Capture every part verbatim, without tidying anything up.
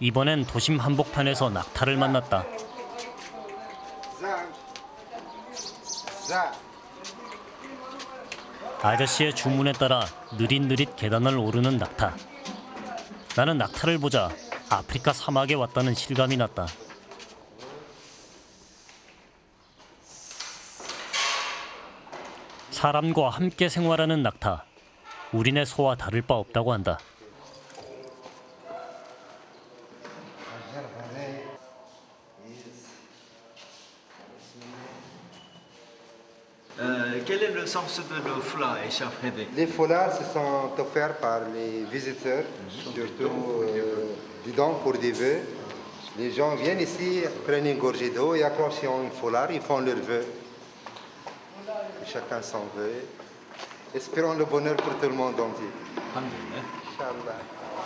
이번엔 도심 한복판에서 낙타를 만났다. 아저씨의 주문에 따라 느릿느릿 계단을 오르는 낙타. 나는 낙타를 보자 아프리카 사막에 왔다는 실감이 났다. 사람과 함께 생활하는 낙타. 우리네 소와 다를 바 없다고 한다. Euh, quel est le sens de nos foulards échafaudés? Les foulards se sont offerts par les visiteurs, surtout euh, disons pour des vœux. Les gens viennent ici, prennent une gorgée d'eau et accrochent un foulard, ils font leurs vœux. Chacun son vœu. Espérons le bonheur pour tout le monde entier. Inch'Allah.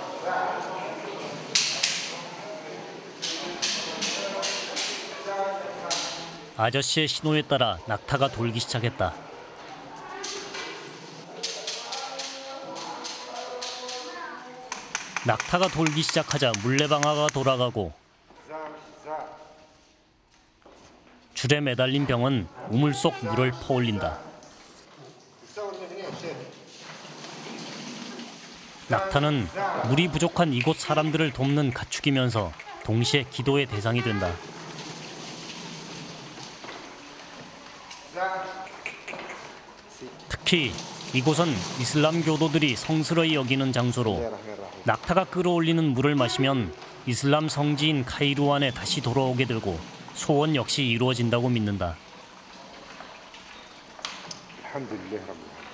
아저씨의 신호에 따라 낙타가 돌기 시작했다. 낙타가 돌기 시작하자 물레방아가 돌아가고 줄에 매달린 병은 우물 속 물을 퍼올린다. 낙타는 물이 부족한 이곳 사람들을 돕는 가축이면서 동시에 기도의 대상이 된다. 특히 이곳은 이슬람 교도들이 성스러이 여기는 장소로 낙타가 끌어올리는 물을 마시면 이슬람 성지인 카이루안에 다시 돌아오게 되고 소원 역시 이루어진다고 믿는다. 알함두릴라히.